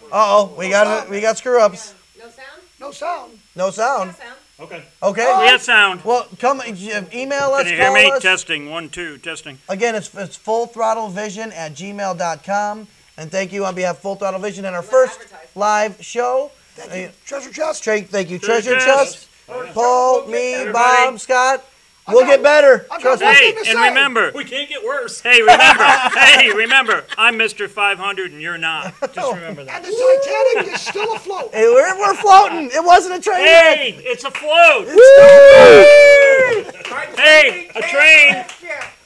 Uh-oh, we got screw ups. No sound? No sound. No sound. No sound. Okay. Okay. We have sound. Well, come email us. Can you hear call me? us. Testing. 1, 2, testing. Again, it's fullthrottlevision@gmail.com. And thank you on behalf of Full Throttle Vision and our first live show. Thank you, Treasure Chest. Thank you, Treasure Treasure Chest. Chest, Paul, me, Everybody. Bob, Scott. We'll get better. Trust me. Hey, to and say. remember. We can't get worse. Hey, remember. Hey, remember. I'm Mr. 500 and you're not. Just remember that. And the Titanic is still afloat. Hey, we're floating. It wasn't a train Hey, it's a float. wreck. Hey, a train. Yeah.